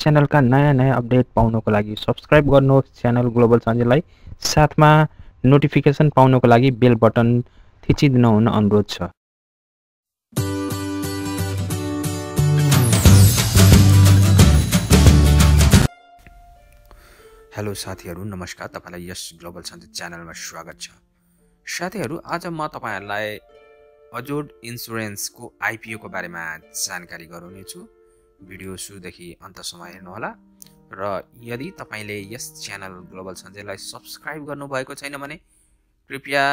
च्यानलका नयाँ अपडेट पाउनको लागि सब्स्क्राइब गर्नुहोस् च्यानल ग्लोबल सञ्जयलाई। साथमा नोटिफिकेसन पाउनको लागि बेल बटन थिचिदिनु हुन अनुरोध छ। हेलो साथीहरू, नमस्कार। तपाईलाई यस ग्लोबल सञ्जय च्यानलमा स्वागत छ। साथीहरू, आज म तपाईहरुलाई अजोड इन्स्योरेन्सको आइपिओ को बारेमा जानकारी गराउनेछु। भिडियो सुरुदेखि अन्तसम्म हेर्नुहोला र यदि तपाईले यस च्यानल ग्लोबल सञ्जयलाई सब्स्क्राइब गर्नुभएको छैन भने कृपया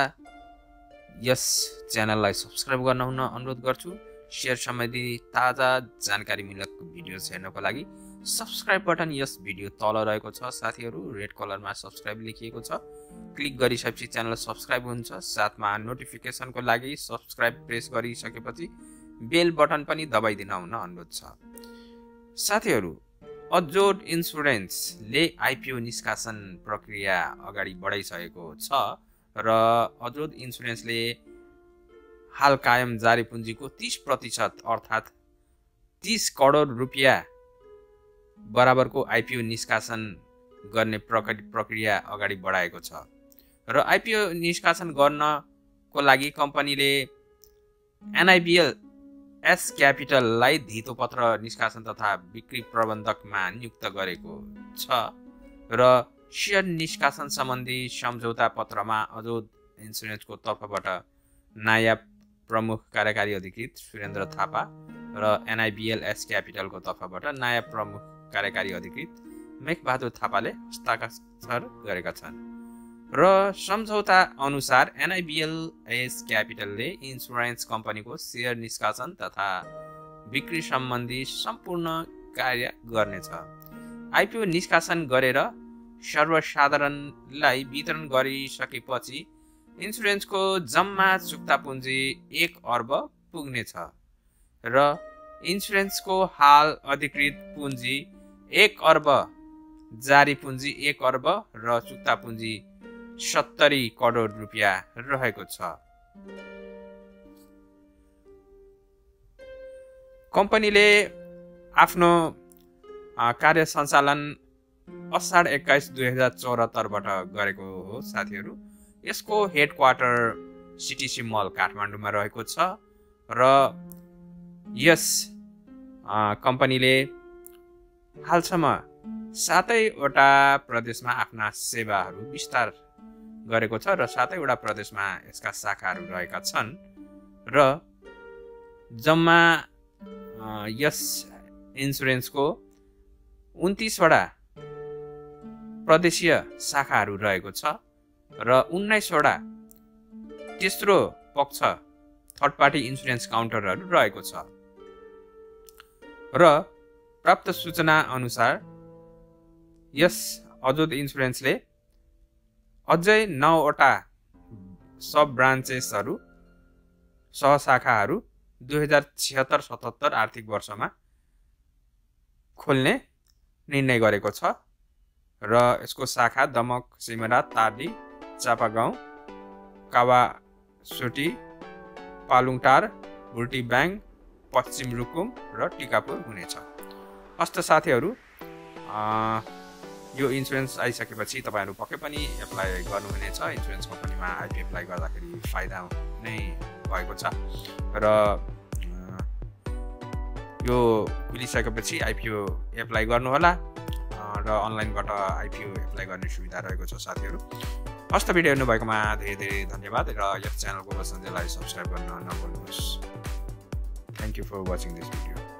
यस च्यानललाई सब्स्क्राइब गर्न हुन अनुरोध गर्छु। शेयर सम्बन्धी ताजा जानकारीमूलक भिडियोज हेर्नको लागि सब्स्क्राइब बटन यस भिडियो तल रहेको छ साथीहरू, रेड कलरमा सब्स्क्राइब लेखिएको छ। क्लिक गरिसकेपछि च्यानल सब्स्क्राइब हुन्छ। साथमा नोटिफिकेसनको लागि सब्स्क्राइब प्रेस गरिसकेपछि बेल बटन पनि दबाइदिन हुन अनुरोध छ। साथीहरू, अजोड इन्स्योरेन्सले आइपिओ निष्कासन प्रक्रिया अगाडि बढाइसकेको छ र अजोड इन्स्योरेन्सले हाल कायम जारी पुँजीको 30% अर्थात् 30 करोड रुपियाँ बराबरको आइपिओ निष्कासन गर्ने प्रक्रिया अगाडि बढाएको छ र आइपिओ निष्कासन गर्नको लागि कम्पनीले एनआइबिएल एस क्यापिटललाई धितोपत्र निष्कासन तथा बिक्री प्रबन्धकमा नियुक्त गरेको छ र सेयर निष्कासन सम्बन्धी सम्झौता पत्रमा अजोड इन्स्योरेन्सको तर्फबाट नायब प्रमुख कार्यकारी अधिकृत सुरेन्द्र थापा र एनआइबिएल एस क्यापिटलको तर्फबाट नायब प्रमुख कार्यकारी अधिकृत मेघबहादुर थापाले हस्ताक्षर गरेका छन् र सम्झौता अनुसार एनआइबिएल एस क्यापिटलले इन्स्योरेन्स कम्पनीको सेयर निष्कासन तथा बिक्री सम्बन्धी सम्पूर्ण कार्य गर्नेछ। आइपिओ निष्कासन गरेर सर्वसाधारणलाई वितरण गरिसकेपछि इन्स्योरेन्सको जम्मा चुक्ता पुँजी 1 अर्ब पुग्नेछ र इन्स्योरेन्सको हाल अधिकृत पुँजी 1 अर्ब, जारी पुँजी 1 अर्ब र चुक्ता पुँजी 70 करोड रुपियाँ रहेको छ। कम्पनीले आफ्नो कार्य सञ्चालन असाढ 21, 2074 बाट गरेको हो साथीहरू। यसको हेडक्वार्टर सिटिसी मल काठमाडौँमा रहेको छ र यस कम्पनीले हालसम्म 7वटा प्रदेशमा आफ्ना सेवाहरू विस्तार गरेको छ र 7वटा प्रदेशमा यसका शाखाहरू रहेका छन् र जम्मा यस इन्स्योरेन्सको 29वटा प्रदेशीय शाखाहरू रहेको छ र 19वटा तेस्रो पक्ष थर्ड पार्टी इन्स्योरेन्स काउन्टरहरू रहेको छ र प्राप्त सूचना अनुसार यस अजोड इन्स्योरेन्सले अझै 9वटा सब ब्रान्चेसहरू सहशाखाहरू 2076-77 आर्थिक वर्षमा खोल्ने निर्णय गरेको छ र यसको शाखा दमक, सिमरा, ताडी, चापागाउँ, कावासोटी, पालुङटार, भुर्टी ब्याङ, पश्चिम रुकुम र टिकापुर हुनेछ। हस्त साथीहरू, यो इन्स्योरेन्स आइसकेपछि तपाईहरु पक्कै पनि एप्लाई गर्नुहुनेछ। इन्स्योरेन्स कम्पनीमा आइपिओ एप्लाई गर्दाखेरि फाइदा नै भएको छ र यो खुलिसकेपछि आइपिओ एप्लाई गर्नुहोला र अनलाइनबाट आइपिओ एप्लाई गर्ने सुविधा रहेको छ साथीहरू। हस्त भिडियो हेर्नु भएकोमा धेरै धन्यवाद र यस च्यानलको सञ्जयलाई सब्स्क्राइब गर्न नभुल्नुहोस्। Thank you for watching this video.